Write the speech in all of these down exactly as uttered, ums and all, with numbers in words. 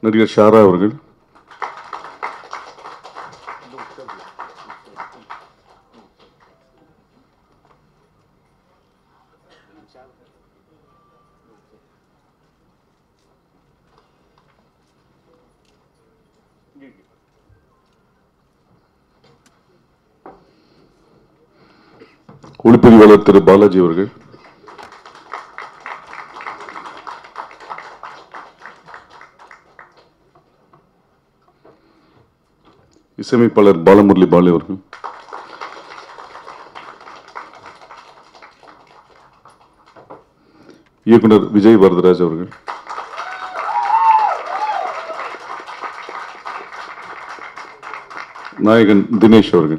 நடிகர் ஷாரா அவர்கள், ஒளிப்பதிவாளர் திரு பாலாஜி அவர்கள், இசையமைப்பாளர் பாலமுரளி பாலு அவர்கள், இயக்குனர் விஜய் வரதராஜ் அவர்கள், நாயகன் தினேஷ் அவர்கள்.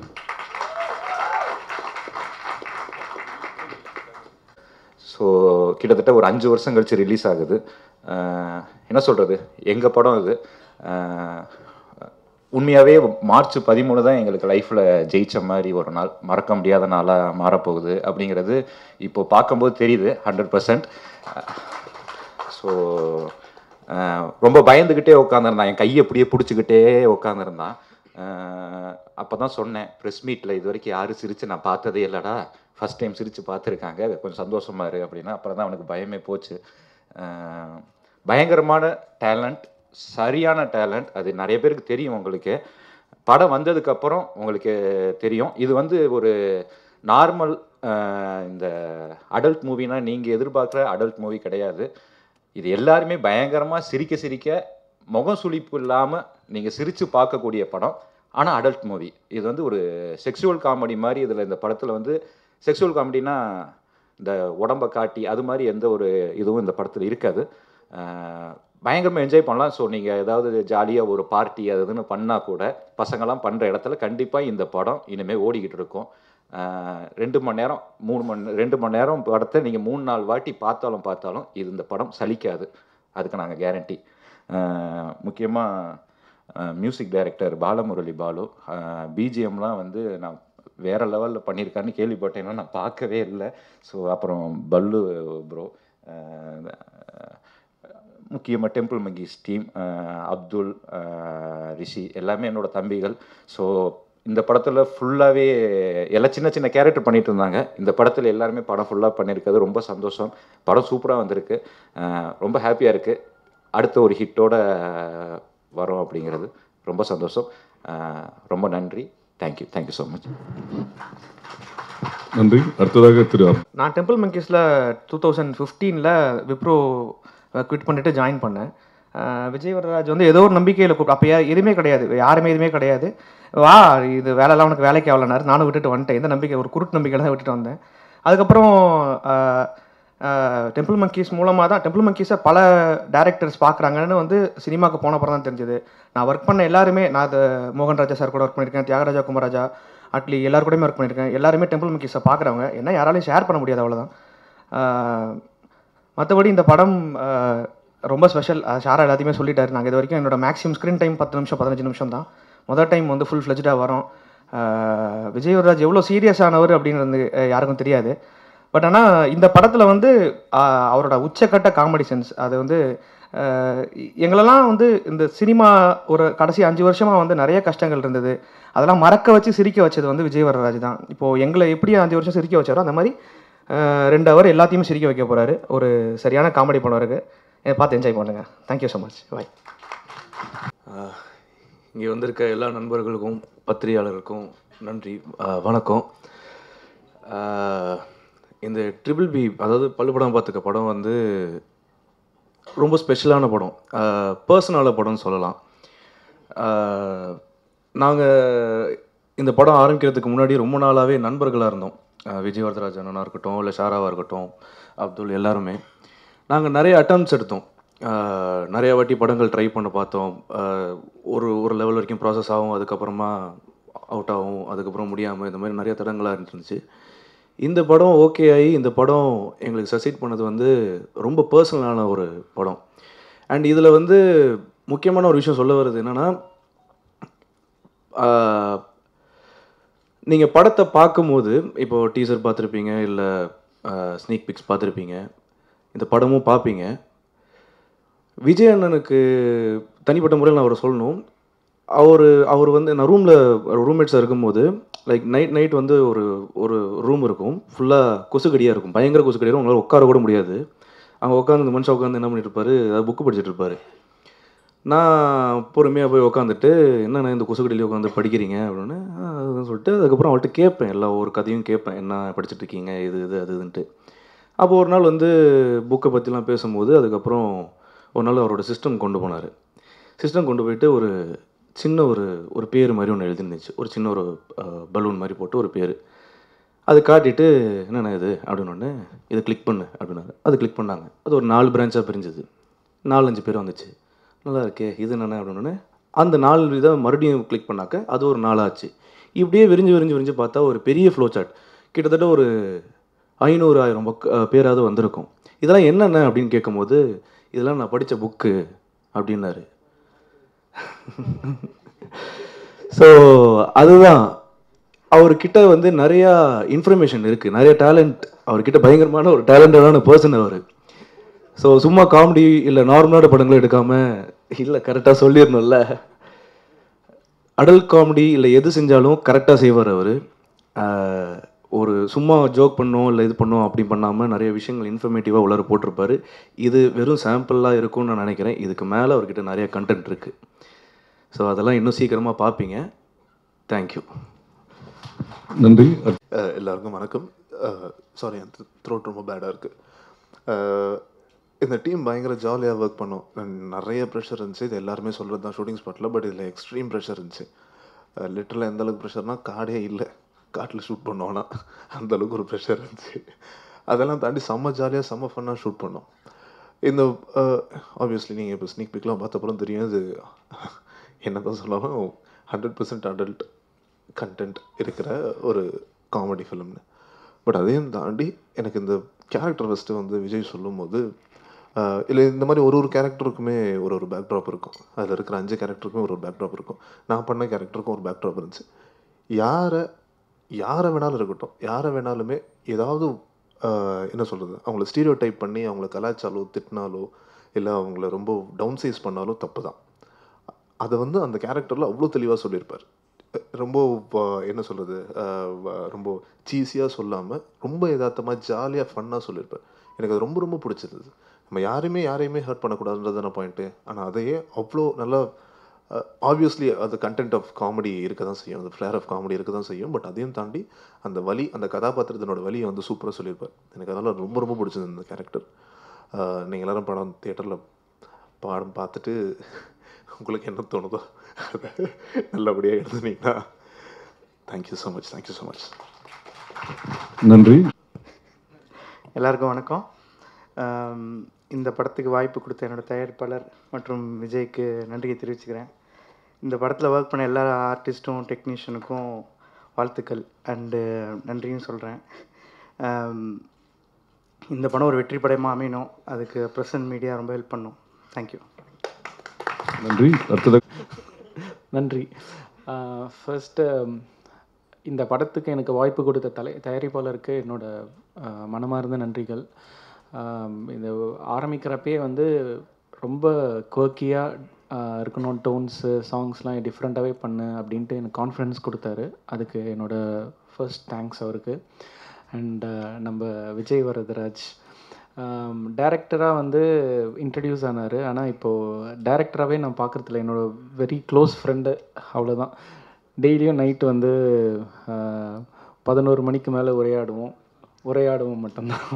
ஸோ கிட்டத்தட்ட ஒரு அஞ்சு வருஷம் கழிச்சு ரிலீஸ் ஆகுது. என்ன சொல்கிறது, எங்கள் படம் இது. உண்மையாகவே மார்ச் பதிமூணு தான் எங்களுக்கு லைஃப்பில் ஜெயித்த மாதிரி ஒரு நாள், மறக்க முடியாத நாளாக மாறப்போகுது அப்படிங்கிறது இப்போ பார்க்கும்போது தெரியுது ஹண்ட்ரட் பர்சன்ட். ஸோ ரொம்ப பயந்துக்கிட்டே உட்காந்துருந்தான், என் கையை அப்படியே பிடிச்சிக்கிட்டே உட்காந்துருந்தான். அப்போ தான் சொன்னேன் ப்ரெஸ் மீட்டில், இது வரைக்கும் யாரும் சிரித்து நான் பார்த்ததே இல்லைடா, ஃபஸ்ட் டைம் சிரித்து பார்த்துருக்காங்க, கொஞ்சம் சந்தோஷமாக இரு அப்படின்னா. அப்புறம் தான் அவனுக்கு பயமே போச்சு. பயங்கரமான டேலண்ட், சரியான டேலண்ட், அது நிறைய பேருக்கு தெரியும். உங்களுக்கு படம் வந்ததுக்கப்புறம் உங்களுக்கு தெரியும். இது வந்து ஒரு நார்மல் இந்த அடல்ட் மூவினா நீங்கள் எதிர்பார்க்குற அடல்ட் மூவி கிடையாது. இது எல்லாருமே பயங்கரமாக சிரிக்க சிரிக்க முகம் சுளிப்பு இல்லாமல் நீங்கள் சிரித்து பார்க்கக்கூடிய படம். ஆனால் அடல்ட் மூவி இது வந்து ஒரு செக்ஷுவல் காமெடி மாதிரி. இதில் இந்த படத்தில் வந்து செக்ஷுவல் காமெடினா இந்த உடம்பை காட்டி அது மாதிரி எந்த ஒரு இதுவும் இந்த படத்தில் இருக்காது. பயங்கரமாக என்ஜாய் பண்ணலாம். ஸோ நீங்கள் ஏதாவது ஜாலியாக ஒரு பார்ட்டி அது இதுன்னு பண்ணால் கூட பசங்கள்லாம் பண்ணுற இடத்துல கண்டிப்பாக இந்த படம் இனிமேல் ஓடிக்கிட்டு இருக்கும். ரெண்டு மணி நேரம் மூணு மணி ரெண்டு மணி நேரம் படத்தை நீங்கள் மூணு நாலு வாட்டி பார்த்தாலும் பார்த்தாலும் இது இந்த படம் சலிக்காது, அதுக்கு நாங்கள் கேரண்டி. முக்கியமாக மியூசிக் டைரக்டர் பாலமுரளி பாலு, பிஜிஎம்லாம் வந்து நான் வேறு லெவலில் பண்ணியிருக்காருன்னு கேள்விப்பட்டேன்னா நான் பார்க்கவே இல்லை. ஸோ அப்புறம் பல்லு ப்ரோ, முக்கியமாக Temple Monkeys team, Abdul, Rishi எல்லாமே என்னோடய தம்பிகள். ஸோ இந்த படத்தில் ஃபுல்லாகவே எல்லாம் சின்ன சின்ன கேரக்டர் பண்ணிகிட்டு இருந்தாங்க. இந்த படத்தில் எல்லாருமே படம் ஃபுல்லாக பண்ணியிருக்கிறது ரொம்ப சந்தோஷம். படம் சூப்பராக வந்திருக்கு, ரொம்ப ஹாப்பியாக இருக்குது. அடுத்த ஒரு ஹிட்டோட வரோம் அப்படிங்கிறது ரொம்ப சந்தோஷம். ரொம்ப நன்றி, தேங்க்யூ தேங்க்யூ ஸோ மச். நன்றி. அடுத்ததாக திரு, நான் டெம்பிள் மங்கீஸில் டூ தௌசண்ட் ஃபிஃப்டீனில் விப்ரோ குவிட் பண்ணிவிட்டு ஜாயின் பண்ணேன். விஜய் வரதராஜ் வந்து ஏதோ ஒரு நம்பிக்கையில் கூப்பிட்டு, அப்போ எதுவுமே கிடையாது, யாருமே எதுவுமே கிடையாது, வா இது வேலையெல்லாம் உனக்கு வேலைக்கு ஆகலனாரு. நானும் விட்டுட்டு வந்துட்டேன். இந்த நம்பிக்கை ஒரு குருட்டு நம்பிக்கையில் தான் விட்டுட்டு வந்தேன். அதுக்கப்புறம் டெம்பிள் மங்கீஸ் மூலமாக தான் டெம்பிள் மங்கீஸை பல டேரக்டர்ஸ் பார்க்குறாங்கன்னு வந்து சினிமாவுக்கு போன அப்புறம் தான் தெரிஞ்சது. நான் ஒர்க் பண்ண எல்லாருமே, நான் அது மோகன்ராஜா சார் கூட ஒர்க் பண்ணியிருக்கேன், தியாகராஜா குமராஜா, அட்லி எல்லாரு கூடயுமே ஒர்க் பண்ணியிருக்கேன். எல்லாருமே டெம்பிள் மங்கீஸை பார்க்குறவங்க, என்ன யாராலையும் ஷேர் பண்ண முடியாது, அவ்வளோதான். மற்றபடி இந்த படம் ரொம்ப ஸ்பெஷல். ஷாரா எல்லாத்தையுமே சொல்லிட்டாரு. நாங்கள் இது வரைக்கும் என்னோட மேக்ஸிமம் ஸ்க்ரீன் டைம் பத்து நிமிஷம் பதினஞ்சு நிமிஷம் தான். முதல் டைம் வந்து ஃபுல் ஃப்ளெஜ்டாக வரோம். விஜய் வரதராஜ் எவ்வளோ சீரியஸானவர் அப்படின்றது யாருக்கும் தெரியாது. பட் ஆனால் இந்த படத்தில் வந்து அவரோட உச்சக்கட்ட காமெடி சென்ஸ், அது வந்து எங்களெல்லாம் வந்து இந்த சினிமா ஒரு கடைசி அஞ்சு வருஷமாக வந்து நிறைய கஷ்டங்கள் இருந்தது, அதெல்லாம் மறக்க வச்சு சிரிக்க வச்சது வந்து விஜய் வரதராஜ் தான். இப்போது எங்களை எப்படி அஞ்சு வருஷம் சிரிக்க வச்சாரோ அந்த மாதிரி ரெண்டு ஹவர் எல்லாத்தையுமே சிரிக்க வைக்க போகிறாரு. ஒரு சரியான காமெடி படம் இருக்குது, பார்த்து என்ஜாய் பண்ணுங்க. Thank you so much. பாய். இங்கே வந்திருக்க எல்லா நண்பர்களுக்கும் பத்திரிகையாளருக்கும் நன்றி, வணக்கம். இந்த ட்ரிபிள் பி, அதாவது பல்லு படம் பார்த்துக்க படம் வந்து ரொம்ப ஸ்பெஷலான படம், பர்சனலான படம்னு சொல்லலாம். நாங்கள் இந்த படம் ஆரம்பிக்கிறதுக்கு முன்னாடி ரொம்ப நாளாகவே நண்பர்களாக இருந்தோம். விஜய் வரதராஜ் அண்ணனாக இருக்கட்டும், இல்லை ஷாராவாக இருக்கட்டும், அப்துல், எல்லாருமே நாங்கள் நிறைய அட்டம்ப்ட்ஸ் எடுத்தோம். நிறைய வாட்டி படங்கள் ட்ரை பண்ண பார்த்தோம். ஒரு ஒரு லெவல் வரைக்கும் ப்ராசஸ் ஆகும், அதுக்கப்புறமா அவுட் ஆகும், அதுக்கப்புறம் முடியாமல், இந்த மாதிரி நிறைய தடங்களாக இருந்துருந்துச்சு. இந்த படம் ஓகே ஆகி இந்த படம் எங்களுக்கு சக்சீட் பண்ணது வந்து ரொம்ப பர்சனலான ஒரு படம். அண்ட் இதில் வந்து முக்கியமான ஒரு விஷயம் சொல்ல வருது என்னென்னா, நீங்கள் படத்தை பார்க்கும்போது, இப்போது டீசர் பார்த்துருப்பீங்க, இல்லை ஸ்னீக் பிக்ஸ் பார்த்துருப்பீங்க, இந்த படமும் பார்ப்பீங்க. விஜய் அண்ணனுக்கு தனிப்பட்ட முறையில் நான் அவரை சொல்லணும். அவர் அவர் வந்து நான் ரூமில் ரூம்மேட்ஸாக இருக்கும்போது லைக் நைட் நைட் வந்து ஒரு ஒரு ரூம் இருக்கும், ஃபுல்லாக கொசுக்கடியாக இருக்கும், பயங்கர கொசுக்கடியாக, உங்களால் உட்கார கூட முடியாது. அங்கே உட்காந்து இந்த மனுஷன் உட்காந்து என்ன பண்ணிட்டு இருப்பாரு, அதாவது புக்கு படிச்சுட்டு இருப்பாரு. நான் பொறுமையாக போய் உட்காந்துட்டு, என்னென்ன இந்த கொசுக்கடியிலே உட்காந்து படிக்கிறீங்க அப்படின்னு அதுன்னு சொல்லிட்டு, அதுக்கப்புறம் அவள்கிட்ட கேட்பேன், எல்லா ஒரு கதையும் கேட்பேன், என்ன படிச்சுட்டு இருக்கீங்க, இது இது அது இதுன்ட்டு. அப்போ ஒரு நாள் வந்து புக்கை பற்றிலாம் பேசும்போது, அதுக்கப்புறம் ஒரு நாள் அவரோட சிஸ்டம் கொண்டு போனார். சிஸ்டம் கொண்டு போயிட்டு ஒரு சின்ன ஒரு ஒரு பேர் மாதிரி ஒன்று எழுதிருந்துச்சு, ஒரு சின்ன ஒரு பலூன் மாதிரி போட்டு ஒரு பேர். அது காட்டிட்டு, என்னென்ன இது அப்படின்னு ஒன்று, இதை கிளிக் பண்ணு அப்படின்னாரு. அது கிளிக் பண்ணாங்க. அது ஒரு நாலு பிரான்ச்சாக பிரிஞ்சுது, நாலஞ்சு பேர் வந்துச்சு. நல்லா இருக்கே, இது என்னென்ன அப்படின்னு அந்த நாலு இதை மறுபடியும் கிளிக் பண்ணாக்க அது ஒரு நாளாச்சு. இப்படியே விரிஞ்சு விரிஞ்சு விரிஞ்சு பார்த்தா ஒரு பெரிய ஃப்ளோ சார்ட், கிட்டத்தட்ட ஒரு ஐநூறு ஆயிரம் பக்க பேராவது வந்திருக்கும். இதெல்லாம் என்னென்ன அப்படின்னு கேட்கும்போது, இதெல்லாம் நான் படித்த புக்கு அப்படின்னாரு. ஸோ அதுதான் அவர்கிட்ட வந்து நிறையா இன்ஃபர்மேஷன் இருக்குது, நிறைய டேலண்ட் அவர்கிட்ட, பயங்கரமான ஒரு டேலண்டடான பர்சன் அவர். ஸோ சும்மா காமெடி இல்லை நார்மலான படங்களும் எடுக்காமல், இல்லை கரெக்டாக சொல்லிடணும்ல, அடல்ட் காமெடி இல்லை எது செஞ்சாலும் கரெக்டாக செய்வார் அவர். ஒரு சும்மா ஜோக் பண்ணோம் இல்லை இது பண்ணோம் அப்படி பண்ணாமல் நிறைய விஷயங்கள் இன்ஃபர்மேட்டிவாக உள்ளார போட்டிருப்பார். இது வெறும் சாம்பிளாக இருக்கும்னு நான் நினைக்கிறேன். இதுக்கு மேலே அவர்கிட்ட நிறைய கண்டென்ட் இருக்குது. ஸோ அதெல்லாம் இன்னும் சீக்கிரமாக பார்ப்பீங்க. தேங்க்யூ. நன்றி. எல்லாருக்கும் வணக்கம். சாரி, அந்த த்ரோட் ரொம்ப பேடாக இருக்குது. இந்த டீம் பயங்கர ஜாலியாக ஒர்க் பண்ணோம். நிறைய ப்ரெஷர் இருந்துச்சு, இது எல்லாருமே சொல்கிறது தான் ஷூட்டிங் ஸ்பாட்டில். பட் இதில் எக்ஸ்ட்ரீம் ப்ரெஷர் இருந்துச்சு. லிட்டரலாக எந்த அளவுக்கு ப்ரெஷர்னால், காடே இல்லை, காட்டில் ஷூட் பண்ணோன்னா அந்தளவுக்கு ஒரு ப்ரெஷர் இருந்துச்சு. அதெல்லாம் தாண்டி செம்ம ஜாலியாக செம்ம ஃபன்னாக ஷூட் பண்ணோம். இந்த ஆப்வியஸ்லி நீங்கள் இப்போ ஸ்னீக் பிக்லாம் பார்த்தப்பறம் தெரியும், இது என்ன தான் சொன்னாலும் ஹண்ட்ரட் பர்சன்ட் அடல்ட் கண்டென்ட் இருக்கிற ஒரு காமெடி ஃபிலிம்னு. பட் அதையும் தாண்டி எனக்கு இந்த கேரக்டர் ஃபஸ்ட்டு வந்து விஜய் சொல்லும் போது, இல்லை இந்த மாதிரி ஒரு ஒரு கேரக்டருக்குமே ஒரு ஒரு பேக்ட்ராப் இருக்கும். அதில் இருக்கிற அஞ்சு கேரக்டருக்குமே ஒரு ஒரு பேக்ட்ராப் இருக்கும். நான் பண்ண கேரக்டருக்கும் ஒரு பேக்ட்ராப் இருந்துச்சு. யாரை யாரை வேணாலும் இருக்கட்டும், யாரை வேணாலுமே ஏதாவது என்ன சொல்கிறது, அவங்கள ஸ்டீரியோ டைப் பண்ணி அவங்கள கலாச்சாலோ திட்டினாலோ இல்லை அவங்கள ரொம்ப டவுன் சைஸ் பண்ணாலோ தப்பு தான். அதை வந்து அந்த கேரக்டரில் அவ்வளோ தெளிவாக சொல்லியிருப்பார். ரொம்ப என்ன சொல்கிறது, ரொம்ப சீஸியாக சொல்லாமல் ரொம்ப யதார்த்தமாக ஜாலியாக ஃபன்னாக சொல்லியிருப்பார். எனக்கு அது ரொம்ப ரொம்ப பிடிச்சிருந்தது. நம்ம யாரையுமே யாரையுமே ஹர்ட் பண்ணக்கூடாதுன்றதான பாயிண்ட்டு. ஆனால் அதையே அவ்வளோ நல்லா, ஆப்வியஸ்லி அது கண்டென்ட் ஆஃப் காமெடி இருக்க தான் செய்யும், அந்த ஃப்ளேர் ஆஃப் காமெடி இருக்க தான் செய்யும். பட் அதையும் தாண்டி அந்த வலி, அந்த கதாபாத்திரத்தினோட வலியை வந்து சூப்பராக சொல்லியிருப்பார். எனக்கு அதனால் ரொம்ப ரொம்ப பிடிச்சது இந்த கேரக்டர். நீங்கள் எல்லோரும் படம் தியேட்டரில் படம் பார்த்துட்டு உங்களுக்கு என்ன தோணுதோ அதை நல்லபடியாக எழுதுனீங்கன்னா thank you so much. Thank you so much. நன்றி. எல்லாருக்கும் வணக்கம். இந்த படத்துக்கு வாய்ப்பு கொடுத்த என்னோடய தயாரிப்பாளர் மற்றும் விஜய்க்கு நன்றியை தெரிவிச்சுக்கிறேன். இந்த படத்தில் ஒர்க் பண்ண எல்லா ஆர்டிஸ்ட்டும் டெக்னீஷியனுக்கும் வாழ்த்துக்கள் அண்டு நன்றியும் சொல்கிறேன். இந்த படம் ஒரு வெற்றி படமாக அமையணும், அதுக்கு ப்ரெசன்ட் மீடியா ரொம்ப ஹெல்ப் பண்ணும். தேங்க்யூ. நன்றி. அடுத்தது நன்றி. ஃபர்ஸ்ட்டு இந்த படத்துக்கு எனக்கு வாய்ப்பு கொடுத்த தலை தயாரிப்பாளருக்கு என்னோடய மனமார்ந்த நன்றிகள். இந்த ஆரம்பிக்கிறப்பே வந்து ரொம்ப குவர்க்கியாக இருக்கணும், டோன்ஸு சாங்ஸ்லாம் டிஃப்ரெண்ட்டாகவே பண்ணு அப்படின்ட்டு எனக்கு கான்ஃபிடன்ஸ் கொடுத்தாரு. அதுக்கு என்னோடய ஃபர்ஸ்ட் தேங்க்ஸ் அவருக்கு. அண்டு நம்ம விஜய் வரதராஜ் டைரக்டராக வந்து இன்ட்ரடியூஸ் ஆனார். ஆனால் இப்போது டைரக்டராகவே நான் பார்க்குறதில்ல, என்னோடய வெரி க்ளோஸ் ஃப்ரெண்டு, அவ்வளோதான். டெய்லியும் நைட்டு வந்து பதினோரு மணிக்கு மேலே உரையாடுவோம் உரையாடுவோம் மட்டும்தான்.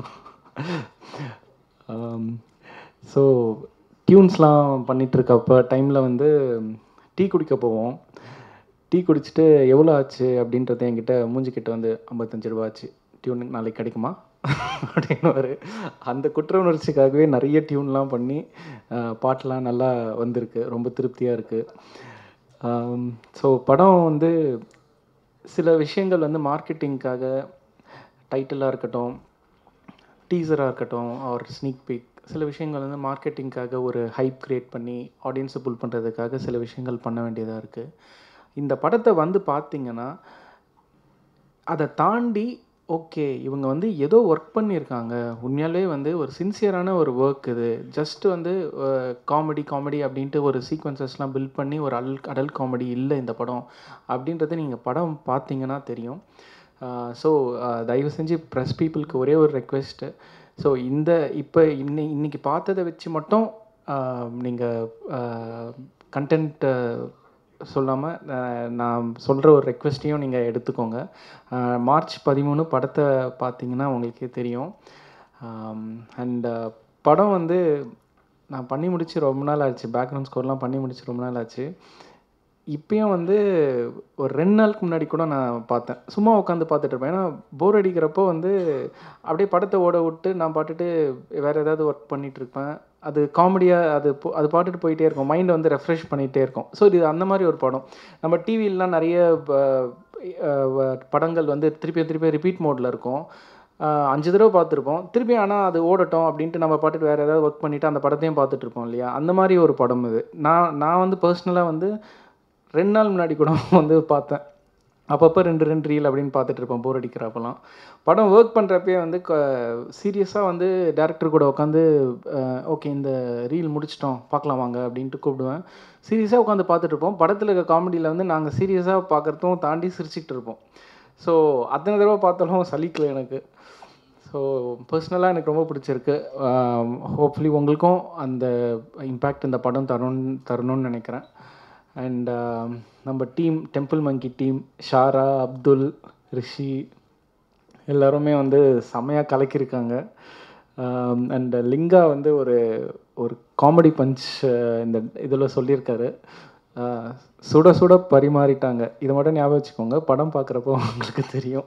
ஸோ டியூன்ஸ்லாம் பண்ணிகிட்ருக்கப்போ டைமில் வந்து டீ குடிக்க போவோம். டீ குடிச்சிட்டு எவ்வளோ ஆச்சு அப்படின்றத என்கிட்ட மூஞ்சிக்கிட்ட வந்து ஐம்பத்தஞ்சு ரூபா ஆச்சு, டியூன் நாளைக்கு கிடைக்குமா அப்படின்னு. அந்த குற்ற உணர்ச்சிக்காகவே நிறைய டியூன்லாம் பண்ணி பாட்டெலாம் நல்லா வந்திருக்கு, ரொம்ப திருப்தியாக இருக்குது. ஸோ படம் வந்து சில விஷயங்கள் வந்து மார்க்கெட்டிங்காக, டைட்டிலாக இருக்கட்டும், டீசராக இருக்கட்டும், ஆர் ஸ்னீக் பீக், சில விஷயங்கள் வந்து மார்க்கெட்டிங்காக ஒரு ஹைப் க்ரியேட் பண்ணி ஆடியன்ஸை புல் பண்ணுறதுக்காக சில விஷயங்கள் பண்ண வேண்டியதாக இருக்குது. இந்த படத்தை வந்து பார்த்திங்கன்னா அதை தாண்டி ஓகே இவங்க வந்து ஏதோ ஒர்க் பண்ணியிருக்காங்க, உண்மையாலே வந்து ஒரு சின்சியரான ஒரு ஒர்க் இது. ஜஸ்ட் வந்து காமெடி காமெடி அப்படின்ட்டு ஒரு சீக்வன்சஸ்லாம் பில்ட் பண்ணி ஒரு அடல் அடல்ட் காமெடி இல்லை இந்த படம் அப்படின்றது நீங்கள் படம் பார்த்தீங்கன்னா தெரியும். ஸோ தயவு செஞ்சு ப்ரெஸ் பீப்புளுக்கு ஒரே ஒரு ரெக்வெஸ்ட்டு. ஸோ இந்த இப்போ இன்னி இன்னைக்கு பார்த்ததை வச்சு மட்டும் நீங்கள் கண்டென்ட் சொல்லாமல் நான் சொல்கிற ஒரு ரெக்வெஸ்ட்டையும் நீங்கள் எடுத்துக்கோங்க. மார்ச் பதிமூணு படத்தை பார்த்தீங்கன்னா உங்களுக்கே தெரியும். அண்ட் படம் வந்து நான் பண்ணி முடிச்சு ரொம்ப நாள் ஆச்சு, பேக்ரவுண்ட் ஸ்கோர்லாம் பண்ணி முடிச்சு ரொம்ப நாள் ஆச்சு. இப்பயும் வந்து ஒரு ரெண்டு நாளுக்கு முன்னாடி கூட நான் பார்த்தேன், சும்மா உட்காந்து பார்த்துட்டு இருப்பேன். ஏன்னா போர் அடிக்கிறப்போ வந்து அப்படியே படத்தை ஓட விட்டு நான் பாட்டுட்டு வேறு ஏதாவது ஒர்க் பண்ணிகிட்ருப்பேன். அது காமெடியாக அது போ அது பாட்டுட்டு போயிட்டே இருக்கும், மைண்டை வந்து ரெஃப்ரெஷ் பண்ணிகிட்டே இருக்கும். ஸோ இது அந்த மாதிரி ஒரு படம். நம்ம டிவிலலாம் நிறைய படங்கள் வந்து திருப்பி திருப்பி ரிப்பீட் மோடில் இருக்கும், அஞ்சு தடவை பார்த்துருப்போம் திருப்பி. ஆனால் அது ஓடட்டும் அப்படின்ட்டு நம்ம பாட்டுட்டு வேறு ஏதாவது ஒர்க் பண்ணிவிட்டு அந்த படத்தையும் பார்த்துட்ருப்போம் இல்லையா, அந்த மாதிரி ஒரு படம் இது. நான் நான் வந்து பர்சனலாக வந்து ரெண்டு நாள் முன்னாடி கூட வந்து பார்த்தேன். அப்பப்போ ரெண்டு ரெண்டு ரீல் அப்படின்னு பார்த்துட்டு இருப்பேன் போர் அடிக்கிறப்பெல்லாம். படம் ஒர்க் பண்ணுறப்பே வந்து க சீரியஸாக வந்து டேரக்டர் கூட உட்காந்து ஓகே இந்த ரீல் முடிச்சிட்டோம் பார்க்கலாம் வாங்க அப்படின்ட்டு கூப்பிடுவேன். சீரியஸாக உட்காந்து பார்த்துட்ருப்போம். படத்தில் இருக்க காமெடியில் வந்து நாங்கள் சீரியஸாக பார்க்குறதும் தாண்டி சிரிச்சிக்கிட்டு இருப்போம். ஸோ அத்தனை தடவை பார்த்தாலும் சலிக்கலை எனக்கு. ஸோ பர்சனலாக எனக்கு ரொம்ப பிடிச்சிருக்கு. ஹோப்ஃபுல்லி உங்களுக்கும் அந்த இம்பேக்ட் இந்த படம் தரணும் தரணும்னு நினைக்கிறேன். அண்ட் நம்ம team Temple Monkey team, Shara, Abdul, Rishi எல்லாருமே வந்து செம்மையாக கலக்கியிருக்காங்க. அண்ட் லிங்கா வந்து ஒரு ஒரு காமெடி பஞ்ச் இந்த இதில் சொல்லியிருக்காரு. சுட சுட பரிமாறிட்டாங்க. இதை மட்டும் ஞாபகம் வச்சுக்கோங்க, படம் பார்க்குறப்போ உங்களுக்கு தெரியும்.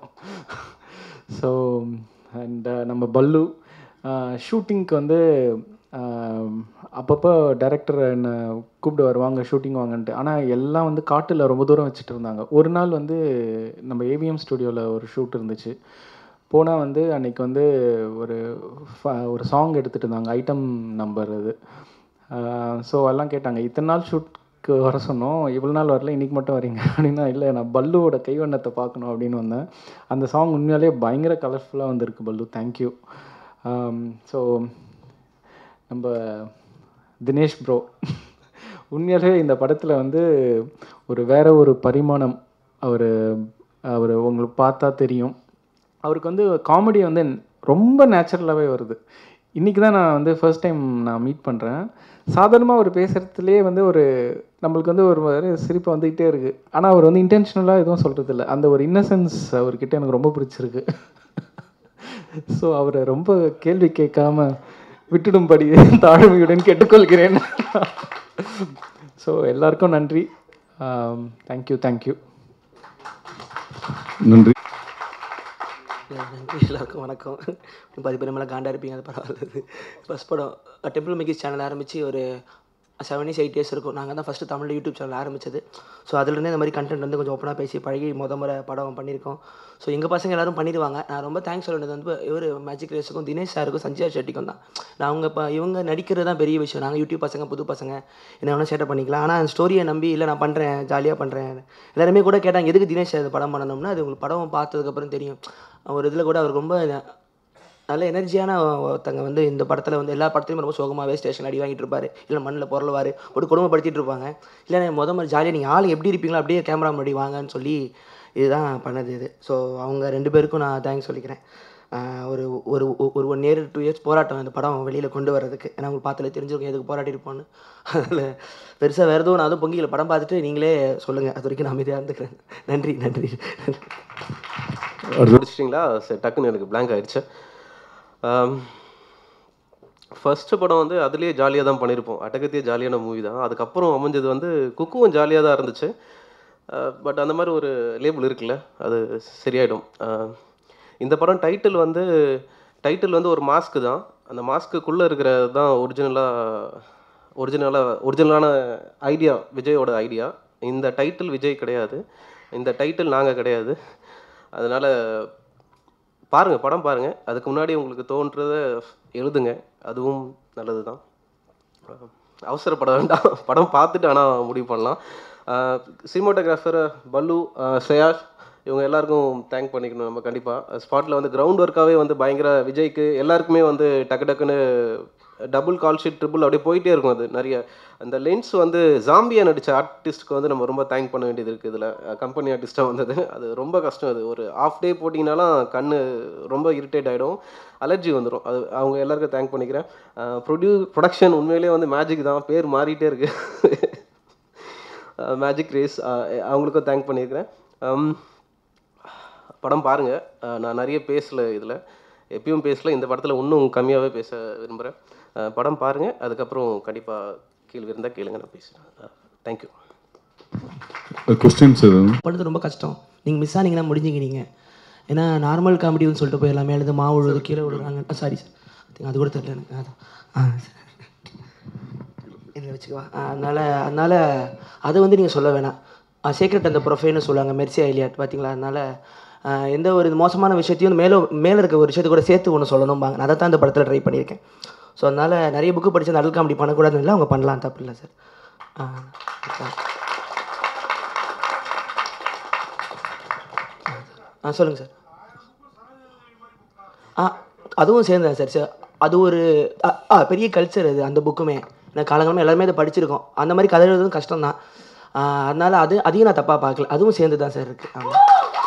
ஸோ அண்ட் நம்ம பல்லு ஷூட்டிங்க்கு வந்து அப்பப்போ டைரக்டர் என்னை கூப்பிட்டு வருவாங்க ஷூட்டிங் வாங்கன்ட்டு. ஆனால் எல்லாம் வந்து காட்டில் ரொம்ப தூரம் வச்சுட்டு இருந்தாங்க. ஒரு நாள் வந்து நம்ம ஏவிஎம் ஸ்டுடியோவில் ஒரு ஷூட் இருந்துச்சு. போனால் வந்து அன்றைக்கி வந்து ஒரு ஒரு சாங் எடுத்துகிட்டு இருந்தாங்க, ஐட்டம் நம்பர் அது. ஸோ எல்லாம் கேட்டாங்க, இத்தனை நாள் ஷூட்க்கு வர சொன்னோம், இவ்வளோ நாள் வரல, இன்றைக்கி மட்டும் வரீங்க அப்படின்னா. இல்லை நான் பல்லுவோட கைவண்ணத்தை பார்க்கணும் அப்படின்னு வந்தேன். அந்த சாங் உண்மையாலே பயங்கர கலர்ஃபுல்லாக வந்திருக்கு பல்லு, தேங்க்யூ. ஸோ நம்ம தினேஷ் ப்ரோ உண்மையாலே இந்த படத்தில் வந்து ஒரு வேற ஒரு பரிமாணம். அவர் அவர் உங்களுக்கு பார்த்தா தெரியும், அவருக்கு வந்து காமெடி வந்து ரொம்ப நேச்சுரலாகவே வருது. இன்றைக்கி தான் நான் வந்து ஃபர்ஸ்ட் டைம் நான் மீட் பண்ணுறேன். சாதாரணமாக அவர் பேசுகிறதுலே வந்து ஒரு நம்மளுக்கு வந்து ஒரு மாதிரி சிரிப்பு வந்துக்கிட்டே இருக்குது. ஆனால் அவர் வந்து இன்டென்ஷனலாக எதுவும் சொல்கிறது இல்லை. அந்த ஒரு இன்னசென்ஸ் அவர்கிட்ட எனக்கு ரொம்ப பிடிச்சிருக்கு. ஸோ அவரை ரொம்ப கேள்வி கேட்காம விட்டுடும்படி தாழ்மையுடன் கேட்டுக்கொள்கிறேன். ஸோ எல்லாருக்கும் நன்றி. தேங்க்யூ தேங்க்யூ நன்றி. நன்றி. எல்லாருக்கும் வணக்கம். பாதி பேர் மேலே காண்டா இருப்பீங்க, அது பரவாயில்ல. ஃபஸ்ட் படம் டெம்பிள் மேக்கிஸ் சேனல் ஆரம்பித்து ஒரு செவன் இயர்ஸ் எயிட் இயர்ஸ் இருக்கும். நாங்கள் தான் ஃபஸ்ட்டு தமிழ் யூடியூப் சேனல் ஆரம்பித்தது. ஸோ அதுலேருந்து இந்த மாதிரி கண்டென்ட் வந்து கொஞ்சம் ஓப்பனாக பேசி பழகி மொதல் முறை படம் பண்ணியிருக்கோம். ஸோ எங்கள் பசங்க எல்லோரும் பண்ணிடுவாங்க. நான் ரொம்ப தேங்க்ஸ் சொல்ல வேண்டியது வந்து இவர் மேஜிக் ரேஸுக்கும் தினேஷ் சாருக்கும் சஞ்சிதா ஷெட்டிக்கும் தான். நான் அவங்க இப்போ இவங்க நடிக்கிறது தான் பெரிய விஷயம். நாங்கள் யூடியூப் பசங்க புது பசங்க என்ன வேணால் சேட்டை பண்ணிக்கலாம். ஆனால் அந்த ஸ்டோரியை நம்பி இல்லை நான் பண்ணுறேன் ஜாலியாக பண்ணுறேன். எல்லாருமே கூட கேட்டாங்க எதுக்கு தினேஷ் அது படம் பண்ணணும்னா, அது உங்களுக்கு படம் பார்த்ததுக்கப்புறம் தெரியும். ஒரு இதில் கூட அவர் ரொம்ப நல்ல எனர்ஜியான ஒருத்தங்க வந்து இந்த படத்தில் வந்து எல்லா படத்துலையும் ரொம்ப சோகமாகவே ஸ்டேஷன் அடி வாங்கிட்டு இருப்பார், இல்லை மண்ணில் பொருள்வார், ஒரு குடும்பப்படுத்திட்டு இருப்பாங்க. இல்லை முத மாதிரி ஜாலியாக நீங்கள் ஆள் எப்படி இருப்பீங்களோ அப்படியே கேமரா முன்னாடி வாங்கன்னு சொல்லி இதுதான் பண்ணது இது. ஸோ அவங்க ரெண்டு பேருக்கும் நான் தேங்க்ஸ் சொல்லிக்கிறேன். ஒரு ஒரு ஒரு ஒன் இயர் டூ இயர்ஸ் போராட்டம் இந்த படம் வெளியில் கொண்டு வரதுக்கு. ஏன்னா உங்களுக்கு பார்த்துல தெரிஞ்சிருக்கும் எதுக்கு போராட்டிருப்போன்னு. அதில் பெருசாக வேறு எதுவும் நான் அதுவும் பொங்கியில் படம் பார்த்துட்டு நீங்களே சொல்லுங்கள். அது வரைக்கும் நான் அமைதியாக இருந்துக்கிறேன். நன்றி நன்றி. முடிச்சிட்டிங்களா? சரி, டக்குன்னு எனக்கு பிளாங்க் ஆகிடுச்சு. ஃபஸ்ட்டு படம் வந்து அதுலேயே ஜாலியாக தான் பண்ணியிருப்போம். அட்டகத்தியே ஜாலியான மூவி தான். அதுக்கப்புறம் அமைஞ்சது வந்து குக்குவும் ஜாலியாக தான் இருந்துச்சு. பட் அந்த மாதிரி ஒரு லேபிள் இருக்குல்ல, அது சரியாயிடும். இந்த படம் டைட்டில் வந்து டைட்டில் வந்து ஒரு மாஸ்க்கு தான். அந்த மாஸ்க்குள்ளே இருக்கிறது தான் ஒரிஜினலாக ஒரிஜினலாக ஒரிஜினலான ஐடியா, விஜயோட ஐடியா. இந்த டைட்டில் விஜய் கிடையாது, இந்த டைட்டில் நாங்கள் கிடையாது. அதனால் பாருங்கள், படம் பாருங்கள். அதுக்கு முன்னாடி உங்களுக்கு தோன்றதை எழுதுங்க, அதுவும் நல்லது தான். அவசரப்பட வேண்டாம், படம் பார்த்துட்டு ஆனால் முடிவு பண்ணலாம். சினிமாட்டோகிராஃபர் பல்லு, ஷ்ரேயாஸ் இவங்க எல்லாருக்கும் தேங்க் பண்ணிக்கணும் நம்ம கண்டிப்பாக. ஸ்பாட்டில் வந்து கிரவுண்ட் ஒர்க்காகவே வந்து பயங்கர விஜய்க்கு எல்லாருக்குமே வந்து டக்கு டக்குன்னு டபுள் கால் ஷீட் ட்ரிபிள் அப்படியே போயிட்டே இருக்கும். அது நிறைய அந்த லென்ஸ் வந்து ஜாம்பியா நடித்த ஆர்டிஸ்ட்டுக்கு வந்து நம்ம ரொம்ப தேங்க் பண்ண வேண்டியது இருக்குது. இதில் கம்பெனி ஆர்டிஸ்ட்டாக வந்தது அது ரொம்ப கஷ்டம். அது ஒரு ஆஃப் டே போட்டிங்கனாலும் கண் ரொம்ப இரிட்டேட் ஆகிடும், அலர்ஜி வந்துடும். அது அவங்க எல்லாருக்கும் தேங்க் பண்ணிக்கிறேன். ப்ரொடியூ ப்ரொடக்ஷன் உண்மையிலேயே வந்து மேஜிக் தான், பேர் மாறிட்டே இருக்கு மேஜிக் ரேஸ், அவங்களுக்கும் தேங்க் பண்ணியிருக்கிறேன். படம் பாருங்கள். நான் நிறைய பேசலை இதில், எப்பயும் பேசல, இந்த படத்தில் இன்னும் கம்மியாகவே பேச விரும்புகிறேன். படம் பாருங்கள், அதுக்கப்புறம் கண்டிப்பாக கேள்வி இருந்தால் கேளுங்க, நான் பேசுகிறேன். தேங்க்யூ. கொஸ்டின்ஸ் படுறது ரொம்ப கஷ்டம். நீங்கள் மிஸ் ஆனீங்கன்னா முடிஞ்சிங்க நீங்கள். ஏன்னா நார்மல் காமெடின்னு சொல்லிட்டு போய் எல்லாமே எழுது மாவு விழுது கீழே விழுறாங்க. சாரி சார், அது கூட தெரியல எனக்கு. அதான் ஆ சார் இதில் வச்சுக்குவா. அதனால் அதனால் அதை வந்து நீங்கள் சொல்ல வேணாம். சீக்ரெட் அந்த ப்ரொஃபைல்னு சொல்லுவாங்க, மெர்சி ஐலியாட் பார்த்தீங்களா. அதனால் எந்த ஒரு மோசமான விஷயத்தையும் மேலே மேலே இருக்க ஒரு விஷயத்தை கூட சேர்த்து ஒன்று சொல்லணும்பாங்க. நான் அதை தான் இந்த படத்தில் ட்ரை பண்ணியிருக்கேன். ஸோ அதனால் நிறைய புக்கு படித்து அந்த அடல் காமெடி பண்ணக்கூடாதுன்னு இல்லை, அவங்க பண்ணலாம், தப்பு இல்லை சார். ஆ சொல்லுங்கள் சார். ஆ அதுவும் சேர்ந்தேன் சார். சார் அது ஒரு ஆ பெரிய கல்ச்சர் அது, அந்த புக்குமே. ஏன்னா காலங்காலமாக எல்லாருமே அதை படிச்சிருக்கோம். அந்த மாதிரி கதை எழுதுறதும் கஷ்டம் தான். அதனால் அது அதையும் நான் தப்பாக பார்க்கல, அதுவும் சேர்ந்து தான் சார் இருக்குது. ஆமாம்.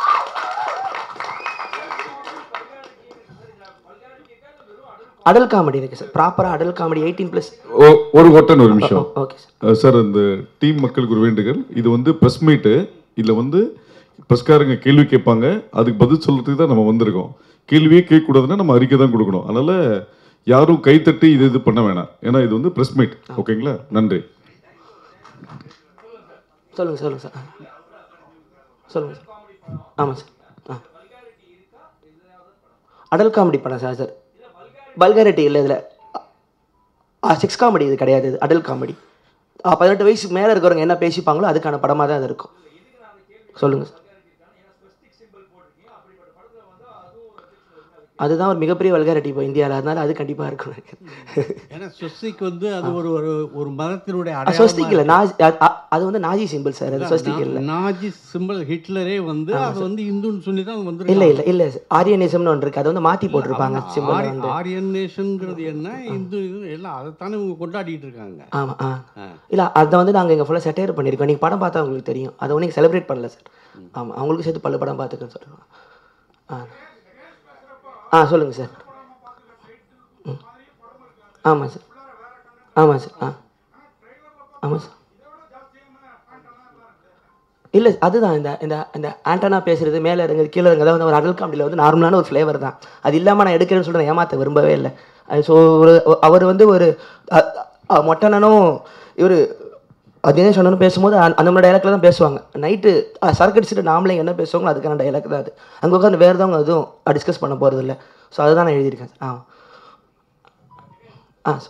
அடல் காமெடி இருக்குது சார், ப்ராப்பராக அடல் காமெடி எயிட்டீன் ப்ளஸ். ஒரு ஒட்டன் ஒரு நிமிஷம். Okay sir. சார் இந்த டீம் மக்களுக்கு ஒரு வேண்டுகள், இது வந்து ப்ரெஸ் மீட்டு, இதில் வந்து ப்ரெஸ்காரங்க கேள்வி கேட்பாங்க, அதுக்கு பதில் சொல்கிறதுக்கு தான் நம்ம வந்திருக்கோம். கேள்வியே கேட்கக்கூடாதுன்னா நம்ம அறிக்கை தான் கொடுக்கணும். அதனால் யாரும் கைத்தட்டி இது இது பண்ண வேணாம், ஏன்னா இது வந்து ப்ரெஸ் மீட். ஓகேங்களா? நன்றி. சொல்லுங்கள் சொல்லுங்கள் சார். சொல்லுங்கள் சார். ஆமாம் சார். ஆ அடல் காமெடி படம் சார். சார் வல்காரிட்டி இல்லை இதில். செக்ஸ் காமெடி இது கிடையாது, இது அடல் காமெடி. பதினெட்டு வயசுக்கு மேலே இருக்கிறவங்க என்ன பேசிப்பாங்களோ அதுக்கான படமாக தான் அது இருக்கும். சொல்லுங்கள் சார். அதுதான் ஒரு மிகப்பெரிய வல்காரிட்டி இப்போ இந்தியாவில், அதனால அது கண்டிப்பாக இருக்கும். ஏன்னா ஸ்வஸ்திக் வந்து அது ஒரு ஒரு ஒரு மதத்தினுடைய ஸ்வஸ்திக் இல்லை, நாஜி, அது வந்து நாஜி சிம்பிள் சார். அது ஸ்வஸ்திக் இல்லை, நாஜி சிம்பிள். ஹிட்லரே வந்து அது வந்து இந்துன்னு சொல்லி தான் வந்து. இல்லை இல்லை இல்லை ஆரியனிசம்னு ஒன்று இருக்குது, அதை வந்து மாற்றி போட்டிருப்பாங்க சிம்பிள் வந்து. ஆரியனேஷன்ங்கிறது என்ன, இந்து எல்லாம் அதைத்தானே இவங்க கொண்டாடிட்டு இருக்காங்க. ஆமாம். ஆ இல்லை, அதை வந்து நாங்கள் இங்கே ஃபுல்லாக செட்டையர் பண்ணியிருக்கோம். நீங்கள் படம் பார்த்தா உங்களுக்கு தெரியும். அதை வந்து நீங்கள் செலிப்ரேட் பண்ணல சார். ஆமாம், அவங்களுக்கு சேர்த்து பல்லு படம் பார்த்துக்கன்னு சொல்லுவாங்க. ஆ ஆ சொல்லுங்கள் சார். ம் ஆமாம் சார். ஆமாம் சார். ஆ ஆமாம் சார். இல்லை அதுதான் இந்த இந்த இந்த ஆண்டனா பேசுகிறது, மேலே இறங்குது கீழே இறங்குது, வந்து ஒரு அடல் காமெடியில் வந்து நார்மலான ஒரு ஃப்ளேவர் தான். அது இல்லாமல் நான் எடுக்கிறேன்னு சொல்லிட்டு ஏமாற்ற விரும்பவே இல்லை. ஸோ ஒரு அவர் வந்து ஒரு மொட்டனனும் இவர் தினேஷ் அண்ணனும் பேசும்போது அந்த மாதிரி டைலாக்ல தான் பேசுவாங்க. நைட்டு சரக்கு அடிச்சுட்டு நாமளே என்ன பேசுவாங்களோ அதுக்கான டைலாக் தான் அது. அங்கே உட்காந்து வேறு எதவங்க எதுவும் டிஸ்கஸ் பண்ண போகிறது இல்லை. ஸோ அதுதான் நான் எழுதியிருக்கேன். ஆ ஆ சார்.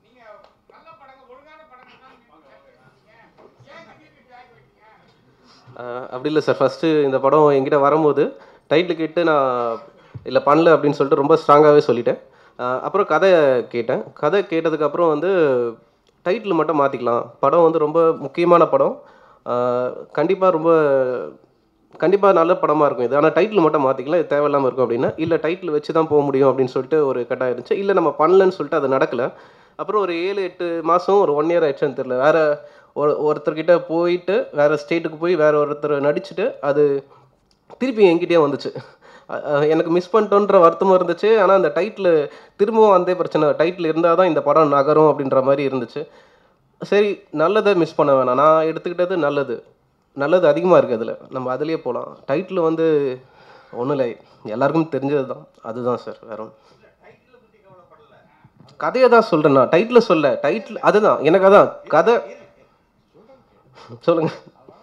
அப்படி இல்லை சார். ஃபஸ்ட்டு இந்த படம் என்கிட்ட வரும்போது டைட்டில் கேட்டு நான் இல்லை பண்ணல அப்படின்னு சொல்லிட்டு ரொம்ப ஸ்ட்ராங்காகவே சொல்லிட்டேன். அப்புறம் கதை கேட்டேன். கதை கேட்டதுக்கப்புறம் வந்து டைட்டில் மட்டும் மாற்றிக்கலாம், படம் வந்து ரொம்ப முக்கியமான படம், கண்டிப்பாக ரொம்ப கண்டிப்பாக நல்ல படமாக இருக்கும் இது, ஆனால் டைட்டில் மட்டும் மாற்றிக்கலாம், இது தேவையில்லாமல் இருக்கும் அப்படின்னா. இல்லை டைட்டில் வச்சு தான் போக முடியும் அப்படின்னு சொல்லிட்டு ஒரு கட்டாயம் இருந்துச்சு. இல்லை நம்ம பண்ணலன்னு சொல்லிட்டு அது நடக்கலை. அப்புறம் ஒரு ஏழு எட்டு மாதம் ஒரு ஒன் இயர் ஆயிடுச்சுன்னு தெரியல, வேறு ஒரு ஒருத்தர்கிட்ட போயிட்டு வேறு ஸ்டேட்டுக்கு போய் வேறு ஒருத்தர் நடிச்சுட்டு அது திருப்பி என்கிட்டயே வந்துச்சு. எனக்கு மிஸ் பண்ணிட்டோன்ற வருத்தமும் இருந்துச்சு. ஆனால் அந்த டைட்டில் திரும்பவும் வந்தே பிரச்சனை, டைட்டில் இருந்தால் தான் இந்த படம் நகரும் அப்படின்ற மாதிரி இருந்துச்சு. சரி, நல்லதை மிஸ் பண்ண வேணாம், நான் எடுத்துக்கிட்டது நல்லது, நல்லது அதிகமாக இருக்குது அதில், நம்ம அதிலே போகலாம். டைட்டில் வந்து ஒன்றும் இல்லை, எல்லாருக்கும் தெரிஞ்சது தான், அதுதான் சார். வேற ஒன்று கதையை தான் சொல்கிறேன் நான், டைட்டில் சொல்ல. டைட்டில் அதுதான் எனக்கு, அதான் கதை. சொல்லுங்கள்.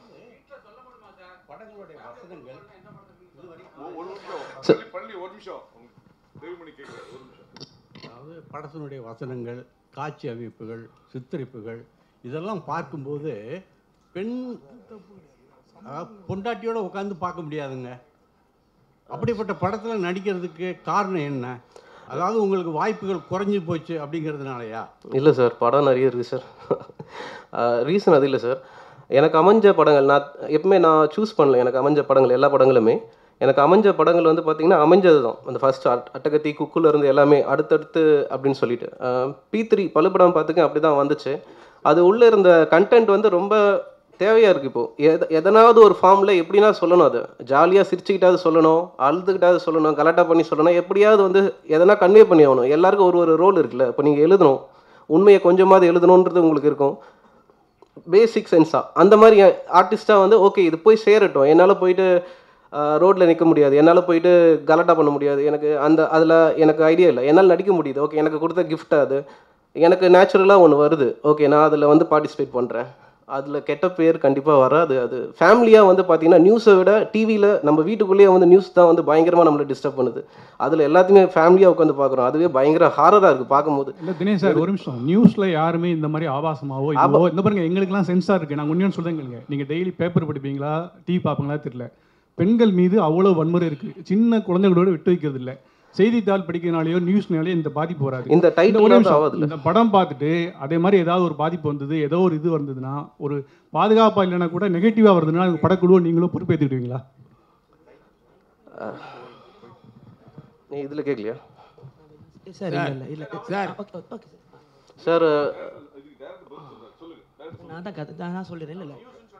அதாவது படத்தினுடைய வசனங்கள், காட்சி அமைப்புகள், சித்தரிப்புகள் இதெல்லாம் பார்க்கும்போது பெண் பொண்டாட்டியோட உட்காந்து பார்க்க முடியாதுங்க. அப்படிப்பட்ட படத்தில் நடிக்கிறதுக்கு காரணம் என்ன? அதாவது உங்களுக்கு வாய்ப்புகள் குறைஞ்சி போச்சு அப்படிங்கிறதுனாலயா? இல்லை சார், படம் நிறைய இருக்குது சார். ரீசன் அது இல்லை சார். எனக்கு அமைஞ்ச படங்கள் நான் எப்பவுமே நான் சூஸ் பண்ணல. எனக்கு அமைஞ்ச படங்கள் எல்லா படங்களுமே எனக்கு அமைஞ்ச படங்கள் வந்து பார்த்திங்கன்னா அமைஞ்சது தான். அந்த ஃபஸ்ட் அட் அட்டகத்தி குக்குல இருந்து எல்லாமே அடுத்தடுத்து அப்படின்னு சொல்லிட்டு பி த்ரீ பழுப்படம் பார்த்துக்க அப்படி தான் வந்துச்சு. அது உள்ளே இருந்த கண்டென்ட் வந்து ரொம்ப தேவையாக இருக்குது. இப்போது எத எதனாவது ஒரு ஃபார்மில் எப்படின்னா சொல்லணும், அது ஜாலியாக சிரிச்சுக்கிட்டாவது சொல்லணும், அழுதுகிட்டாவது சொல்லணும், கலாட்டா பண்ணி சொல்லணும், எப்படியாவது வந்து எதனா கன்வே பண்ணி ஆகணும். எல்லாருக்கும் ஒரு ஒரு ரோல் இருக்குல்ல. இப்போ நீங்கள் எழுதணும், உண்மையை கொஞ்சமாவது எழுதணுன்றது உங்களுக்கு இருக்கும் பேசிக் சென்ஸாக. அந்த மாதிரி ஆர்டிஸ்ட்டாக வந்து ஓகே இது போய் சேரட்டும், என்னால் போயிட்டு ரோட்டில் நிற்க முடியாது, என்னால் போயிட்டு கலாட்டா பண்ண முடியாது, எனக்கு அந்த அதில் எனக்கு ஐடியா இல்லை, என்னால் நடிக்க முடியுது, ஓகே எனக்கு கொடுத்த கிஃப்ட் அது எனக்கு நேச்சுரலாக ஒன்று வருது, ஓகே நான் அதில் வந்து பார்ட்டிசிபேட் பண்ணுறேன். அதில் கெட்ட பேர் கண்டிப்பாக வராது. அது ஃபேமிலியாக வந்து பார்த்திங்கன்னா நியூஸை விட டிவியில் நம்ம வீட்டுக்குள்ளேயே வந்து நியூஸ் தான் வந்து பயங்கரமாக நம்மளை டிஸ்டர்ப் பண்ணுது. அதில் எல்லாத்தையுமே ஃபேமிலியாக உட்காந்து பார்க்குறோம். அதுவே பயங்கர ஹாரராக இருக்குது பார்க்கும்போது. இல்லை தினேஷ் சார், ஒரு நிமிஷம். நியூஸில் யாருமே இந்த மாதிரி ஆபாசமாவோ இதுவோ இந்த பாருங்க, எங்களுக்குலாம் சென்சார் இருக்குது. நாங்கள் உண்மையான சொல்லுங்க, நீங்கள் டெய்லி பேப்பர் படிப்பீங்களா டிவி பார்ப்பீங்களா தெரியல, பெண்கள் மீது அவ்வளோ வன்முறை இருக்குது. சின்ன குழந்தைகளோட விட்டு வைக்கிறது இல்லை. செய்தித்தாள் படிக்கிறனாலேயோ நியூஸ்னாலேயோ இந்த பாதிப்பு வராது. இந்த டைட்டில் இந்த படம் பார்த்துட்டு அதே மாதிரி ஏதாவது ஒரு பாதிப்பு வந்தது, ஏதோ ஒரு இது வந்ததுன்னா, ஒரு பாதுகாப்பாக இல்லைன்னா கூட நெகட்டிவாக வருதுன்னா படக்குழுவோ நீங்களும் பொறுப்பேற்றுக்கிடுவீங்களா? நீ இதில் கேட்கலையா சார்? இல்லை இல்லை சார். ஓகே ஓகே சார், நான் தான் கதை நான் சொல்லிடுறேன். இல்லை இல்லை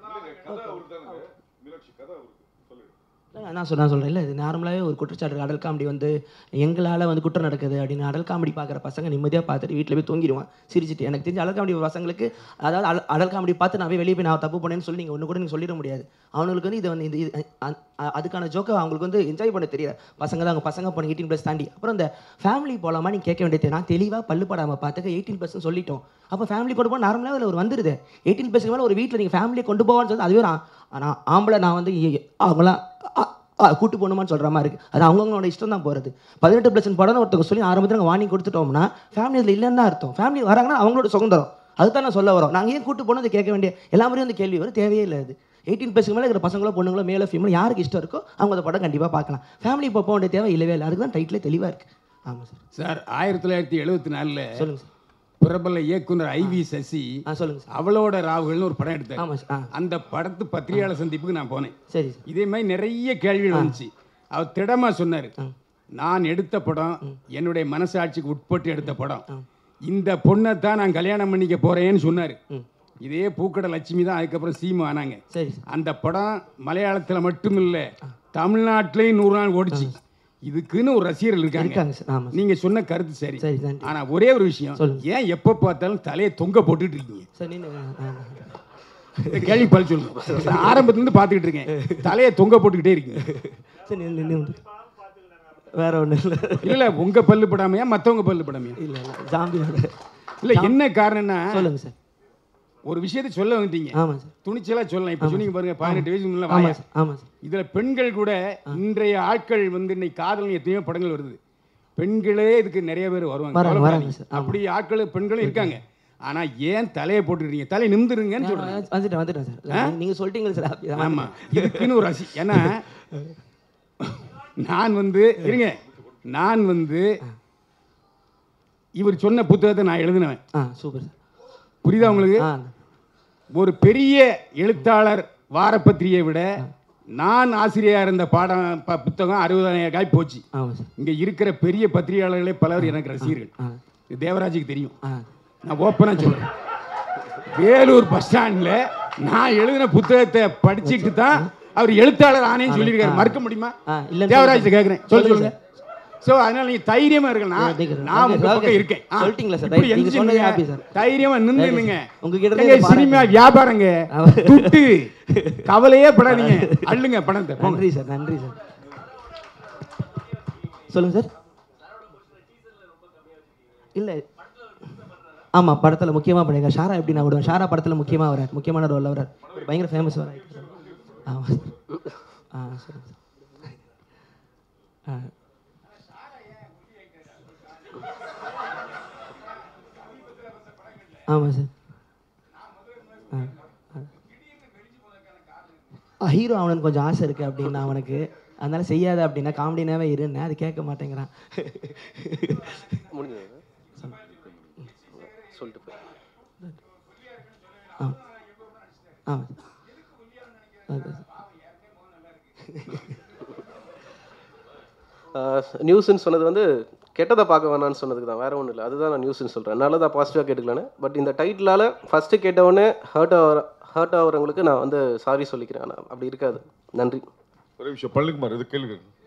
நான் சொல்ல நான் சொல்கிறேன் இல்லை, இது நார்மலாகவே ஒரு குற்றச்சாட்டு. அடல் காமெடி வந்து எங்களால் வந்து குற்றம் நடக்குது அப்படின்னு அடல் காமெடி பார்க்குற பசங்க நிம்மதியாக பார்த்துட்டு வீட்டில் போய் தூங்கிடுவான் சிரிச்சிட்டு. எனக்கு தெரிஞ்ச அடல் காமெடி பசங்களுக்கு, அதாவது அடல் அடல் காமெடி பார்த்து நான் வெளியே போய் நான் தப்பு பண்ணேன்னு சொல்லி நீங்கள் ஒன்று கூட நீங்கள் சொல்லிட முடியாது. அவங்களுக்கு வந்து இதை வந்து இது அதுக்கான ஜோக்கை அவங்களுக்கு வந்து என்ஜாய் பண்ண தெரியாது. பசங்க தான் அவங்க பசங்க பண்ண எயிட்டீன் ப்ளஸ் தாண்டி அப்புறம் இந்த ஃபேமிலி போகலாமா நீங்கள் கேட்க வேண்டியது. நான் தெளிவாக பல்லு படாமல் பார்த்துக்க எயிட்டீன் ப்ளஸ்ன்னு சொல்லிட்டோம். அப்போ ஃபேமிலி கொண்டு போக நார்மலாக அதில் ஒரு வந்துடுது. எயிட்டீன் ப்ளஸ்க்கு மேலே ஒரு வீட்டில் நீங்கள் ஃபேமிலியை கொண்டு போவான்னு சொல்லி அதுவே நான் ஆம்பளை நான் வந்து அவங்களாம் கூட்டு போகணுமான்னு சொல்கிற மாதிரி இருக்குது. அது அவங்கவுங்களோட இஷ்டம் தான் போகிறது. பதினெட்டு ப்ளஸ் படம் ஒருத்தவங்க சொல்லி ஆரம்பத்தில் நாங்கள் வாங்கி கொடுத்துட்டோம்னா ஃபேமிலி அதில் இல்லைன்னு தான் அர்த்தம். ஃபேமிலி வராங்கன்னா அவங்களோட சுதந்திரம். அதுதான் நான் சொல்ல வரோம். நாங்கள் ஏன் கூட்டு போகணும் அதை கேட்க வேண்டிய எல்லா மாதிரியும் அந்த கேள்வி வரும். தேவையே இல்லை. அது எயிட்டீன் ப்ளஸ்க்கு மேலே இருக்கிற பசங்களோ பொண்ணுங்களோ மேலே ஃபீமேல் யாருக்கு இஷ்டம் இருக்கோ அவங்க அந்த படம் கண்டிப்பாக பார்க்கலாம். ஃபேமிலி இப்போ போக வேண்டிய தேவை இல்லவே இல்லை. அதுக்கு தான் டைட்டிலே தெளிவாக இருக்குது. ஆமாம் சார். சார், ஆயிரத்தி தொள்ளாயிரத்தி எழுபத்தி நாலில் சொல்லுங்கள் சார், பிரபல இயக்குனர் ஐ வி சசி சொல்லுங்க அவளோட ராவுகள்னு ஒரு படம் எடுத்தார். ஆமாம் சார். அந்த படத்து பத்திரிகையாளர் சந்திப்புக்கு நான் போனேன். சரி. இதே மாதிரி நிறைய கேள்விகள் வந்துச்சு. அவர் திடமாக சொன்னார், நான் எடுத்த படம் என்னுடைய மனசாட்சிக்கு உட்பட்டு எடுத்த படம், இந்த பொண்ணை தான் நான் கல்யாணம் பண்ணிக்க போகிறேன்னு சொன்னார். இதே பூக்கடை லட்சுமி தான் அதுக்கப்புறம் சீமு ஆனாங்க. அந்த படம் மலையாளத்தில் மட்டும் இல்லை தமிழ்நாட்டிலையும் நூறு நாள் ஓடிச்சு. இதுக்குன்னு ஒரு ரசிகர்கள் இருக்காங்க. நீங்க சொன்ன கருத்து சரி. ஆனா ஒரே ஒரு விஷயம், ஏன் எப்ப பார்த்தாலும் தலையை தொங்க போட்டுட்டு இருக்கீங்க? கேள்வி பல சொல்லுங்க. ஆரம்பத்துல இருந்து பாத்துக்கிட்டு இருக்கேன், தலையை தொங்க போட்டுக்கிட்டே இருக்கீங்க. வேற ஒண்ணு இல்ல. இல்ல உங்க பல்லு படாமையா மத்தவங்க பல்லு படாமையா? இல்ல இல்ல ஜாம்பியோட. இல்ல என்ன காரணம்னா, சொல்லுங்க சார். ஒரு விஷயத்தை சொல்ல வந்துட்டீங்க. ஆமா சார். துணிச்சலா சொல்லலாம். இப்ப சொன்னீங்க பாருங்க, பதினெட்டு வயசு முன்ன ஆமா சார். ஆமா சார். இதுல பெண்கள் கூட இன்றைய ஆட்கள் வந்து இன்னைக்கு காதல் எத்தனையோ படங்கள் வருது. பெண்களே இதுக்கு நிறைய பேர் வருவாங்க. அப்படி ஆட்கள் பெண்களும் இருக்காங்க. ஆனா ஏன் தலையை போட்டுக்கிறீங்க? தலை நிமிந்துருங்கன்னு சொல்றேன். வந்துட்டேன் வந்துட்டேன் சார். நீங்க சொல்லிட்டீங்க சார். ஆமா, இதுக்குன்னு ஒரு ரசி. ஏன்னா நான் வந்து இருங்க, நான் வந்து இவர் சொன்ன புத்தகத்தை நான் எழுதினேன். Super sir. புரியுதா உங்களுக்கு? ஒரு பெரிய எழுத்தாளர் வாரப்பத்திரிகையை விட நான் ஆசிரியராக இருந்த பாடம் புத்தகம் அறுபதாயிரம் காய் போச்சு. இங்கே இருக்கிற பெரிய பத்திரிகையாளர்களே பலர் எனக்கு ரசிகர்கள். தேவராஜுக்கு தெரியும். நான் ஓப்பனாக சொல்கிறேன், வேலூர் பஸ் ஸ்டாண்டில் நான் எழுதின புத்தகத்தை படிச்சுட்டு தான் அவர் எழுத்தாளர் ஆனேன்னு சொல்லியிருக்காரு. மறுக்க முடியுமா? தேவராஜ் கேட்குறேன், சொல்ல சொல்லுங்க. ஸோ அதனால நீங்க தைரியமா இருக்கலாம். நான் உங்க பக்கம் இருக்கேன். சொல்லிட்டீங்களா சார்? தைரியமா நின்னுங்க. உங்ககிட்ட சினிமா வியாபாரங்க, துட்டு கவலையே படாதீங்க, அள்ளுங்க பணத்தை. நன்றி சார். நன்றி சார். சொல்லுங்க சார். இல்லை ஆமாம், படத்தில் முக்கியமாக பண்ணியிருக்கேன். ஷாரா எப்படி நான் விடுவேன்? ஷாரா படத்தில் முக்கியமாக வரார், முக்கியமான ரோலில் வரார், பயங்கர ஃபேமஸ் வரார். ஆமாம் சார். ஆ சொல்லுங்க சார். ஆ ஆமாம் சார். ஆ ஹீரோ அவனுக்கு கொஞ்சம் ஆசை இருக்குது அப்படின்னா அவனுக்கு, அதனால செய்யாத அப்படின்னா காமெடினாவே இருன்னேன். அது கேட்க மாட்டேங்கிறான். சொல்லிட்டு ஆ ஆமாம் நியூஸ்ன்னு சொன்னது வந்து கெட்டதை பார்க்க வேணான்னு சொன்னதுக்கு தான், வேறு ஒன்றும் இல்லை. அதுதான் நான் நியூஸ்ன்னு சொல்கிறேன். நல்லதாக பாசிட்டிவாக கேட்டுக்கலான்னு. பட் இந்த டைட்டிலால் ஃபஸ்ட்டு கேட்டவுடனே ஹர்ட் ஆகிற ஹர்ட் ஆகிறவங்களுக்கு நான் வந்து சாரி சொல்லிக்கிறேன். ஆனால் அப்படி இருக்காது. நன்றி. ஒரு விஷயம் பள்ளிக்குமார் இது கேள்வி